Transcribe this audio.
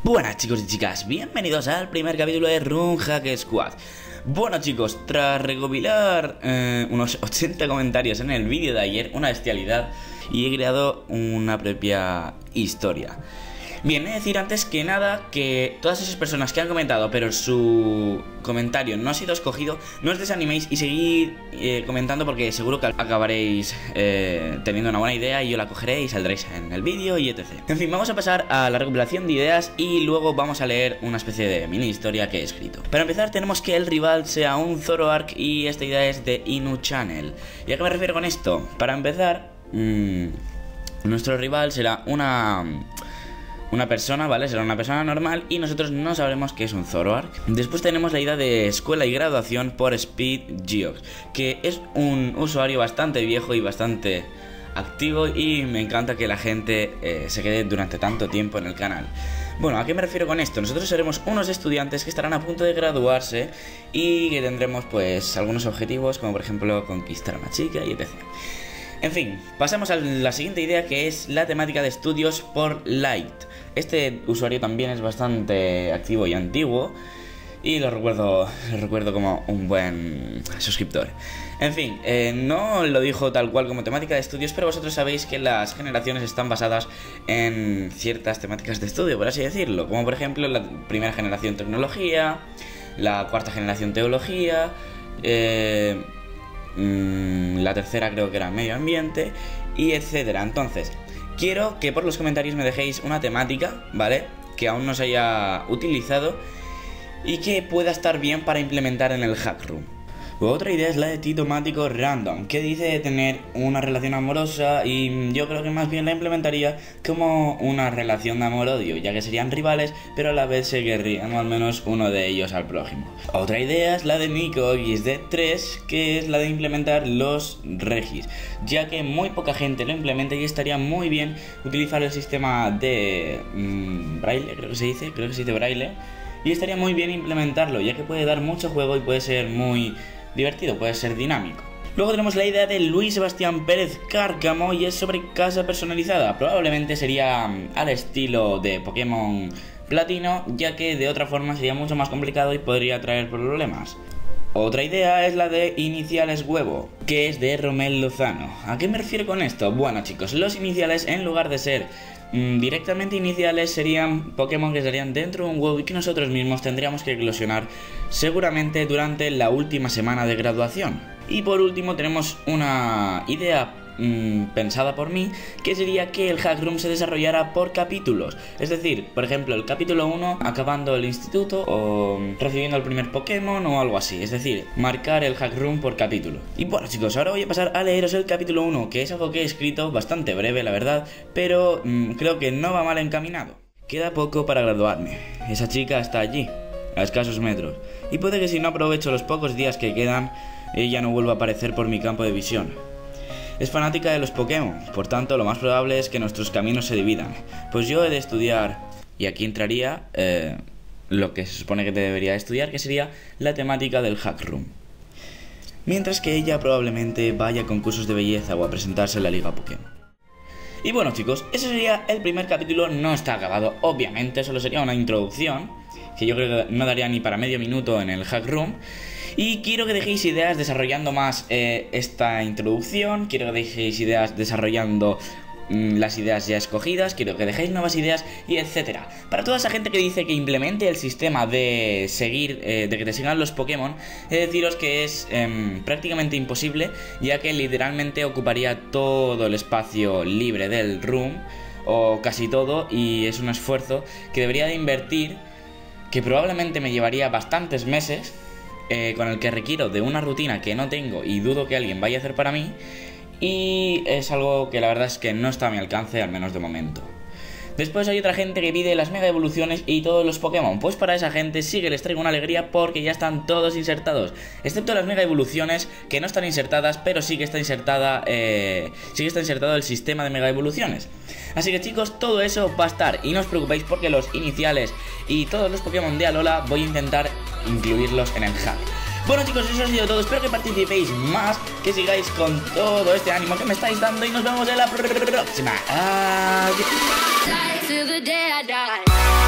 Buenas chicos y chicas, bienvenidos al primer capítulo de Run Hack Squad. Bueno chicos, tras recopilar unos 80 comentarios en el vídeo de ayer, una bestialidad, y he creado una propia historia. Bien, he de decir antes que nada que todas esas personas que han comentado pero su comentario no ha sido escogido, no os desaniméis y seguid comentando, porque seguro que acabaréis teniendo una buena idea y yo la cogeré y saldréis en el vídeo y etc. En fin, vamos a pasar a la recopilación de ideas y luego vamos a leer una especie de mini historia que he escrito. Para empezar tenemos que el rival sea un Zoroark y esta idea es de Inu Channel. ¿Y a qué me refiero con esto? Para empezar, nuestro rival será una persona, ¿vale? Será una persona normal y nosotros no sabremos que es un Zoroark. Después tenemos la idea de escuela y graduación por Speed Geox, que es un usuario bastante viejo y bastante activo y me encanta que la gente se quede durante tanto tiempo en el canal. Bueno, ¿a qué me refiero con esto? Nosotros seremos unos estudiantes que estarán a punto de graduarse y que tendremos pues algunos objetivos, como por ejemplo conquistar a una chica y etc. En fin, pasamos a la siguiente idea, que es la temática de estudios por Light. Este usuario también es bastante activo y antiguo y lo recuerdo como un buen suscriptor. En fin, no lo dijo tal cual como temática de estudios, pero vosotros sabéis que las generaciones están basadas en ciertas temáticas de estudio, por así decirlo, como por ejemplo la primera generación tecnología, la cuarta generación teología, la tercera creo que era medio ambiente y etcétera. Entonces, quiero que por los comentarios me dejéis una temática, ¿vale? Que aún no se haya utilizado y que pueda estar bien para implementar en el hack room. Otra idea es la de Titomático Random, que dice de tener una relación amorosa y yo creo que más bien la implementaría como una relación de amor-odio, ya que serían rivales, pero a la vez se querrían o al menos uno de ellos al prójimo. Otra idea es la de Nico XD3, que es la de implementar los regis, ya que muy poca gente lo implementa y estaría muy bien utilizar el sistema de braille, creo que se dice braille, y estaría muy bien implementarlo, ya que puede dar mucho juego y puede ser muy divertido, puede ser dinámico. Luego tenemos la idea de Luis Sebastián Pérez Cárcamo y es sobre casa personalizada. Probablemente sería al estilo de Pokémon Platino, ya que de otra forma sería mucho más complicado y podría traer problemas. Otra idea es la de iniciales huevo, que es de Romel Lozano. ¿A qué me refiero con esto? Bueno chicos, los iniciales, en lugar de ser directamente iniciales, serían Pokémon que estarían dentro de un huevo y que nosotros mismos tendríamos que eclosionar seguramente durante la última semana de graduación. Y por último tenemos una idea pensada por mí, que sería que el hack room se desarrollara por capítulos. Es decir, por ejemplo, el capítulo 1 acabando el instituto o recibiendo el primer Pokémon o algo así. Es decir, marcar el hack room por capítulo. Y bueno chicos, ahora voy a pasar a leeros el capítulo 1, que es algo que he escrito bastante breve la verdad, pero creo que no va mal encaminado. Queda poco para graduarme. Esa chica está allí, a escasos metros, y puede que si no aprovecho los pocos días que quedan, ella no vuelva a aparecer por mi campo de visión. Es fanática de los Pokémon, por tanto lo más probable es que nuestros caminos se dividan, pues yo he de estudiar, y aquí entraría lo que se supone que debería estudiar, que sería la temática del hack room. Mientras que ella probablemente vaya a concursos de belleza o a presentarse en la liga Pokémon. Y bueno chicos, ese sería el primer capítulo, no está acabado, obviamente, solo sería una introducción, que yo creo que no daría ni para medio minuto en el hack room. Y quiero que dejéis ideas desarrollando más esta introducción, quiero que dejéis ideas desarrollando las ideas ya escogidas, quiero que dejéis nuevas ideas y etcétera. Para toda esa gente que dice que implemente el sistema de seguir, de que te sigan los Pokémon, he de deciros que es prácticamente imposible, ya que literalmente ocuparía todo el espacio libre del room, o casi todo, y es un esfuerzo que debería de invertir, que probablemente me llevaría bastantes meses, con el que requiero de una rutina que no tengo y dudo que alguien vaya a hacer para mí, y es algo que la verdad es que no está a mi alcance, al menos de momento. Después hay otra gente que pide las mega evoluciones y todos los Pokémon. Pues para esa gente sí que les traigo una alegría, porque ya están todos insertados, excepto las mega evoluciones que no están insertadas, pero sí que está insertado el sistema de mega evoluciones. Así que chicos, todo eso va a estar, y no os preocupéis porque los iniciales y todos los Pokémon de Alola voy a intentar incluirlos en el hack. Bueno chicos, eso ha sido todo, espero que participéis más, que sigáis con todo este ánimo que me estáis dando y nos vemos en la próxima. Adiós.